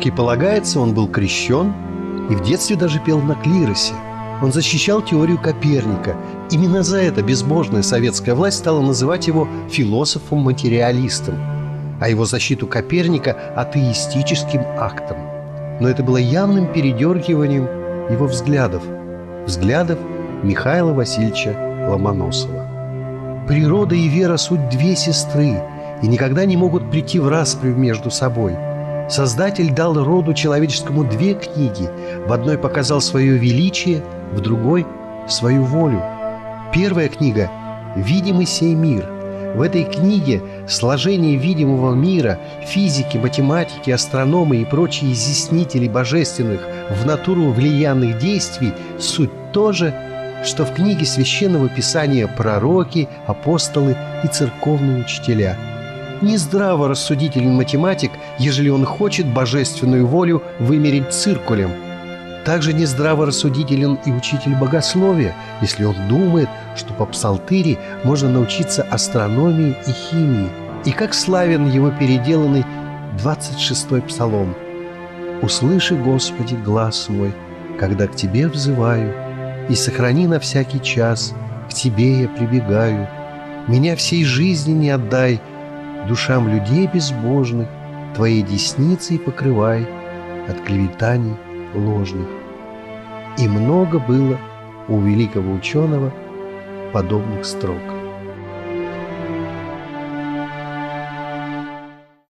как и полагается, он был крещен и в детстве даже пел на клиросе. Он защищал теорию Коперника. Именно за это безбожная советская власть стала называть его философом-материалистом, а его защиту Коперника – атеистическим актом. Но это было явным передергиванием его взглядов Михаила Васильевича Ломоносова. Природа и вера – суть две сестры и никогда не могут прийти в расприю между собой. Создатель дал роду человеческому две книги. В одной показал свое величие, в другой – свою волю. Первая книга – «Видимый сей мир». В этой книге сложение видимого мира, физики, математики, астрономы и прочие изъяснители божественных в натуру влиянных действий суть то же, что в книге Священного Писания пророки, апостолы и церковные учителя. Нездраво рассудителен математик, ежели он хочет божественную волю вымерить циркулем. Также нездраво рассудителен и учитель богословия, если он думает, что по псалтыре можно научиться астрономии и химии. И как славен его переделанный 26-й псалом: «Услыши, Господи, глас мой, когда к Тебе взываю, и сохрани на всякий час, к Тебе я прибегаю. Меня всей жизни не отдай душам людей безбожных, Твоей десницей покрывай от клеветаний ложных». И много было у великого ученого подобных строк.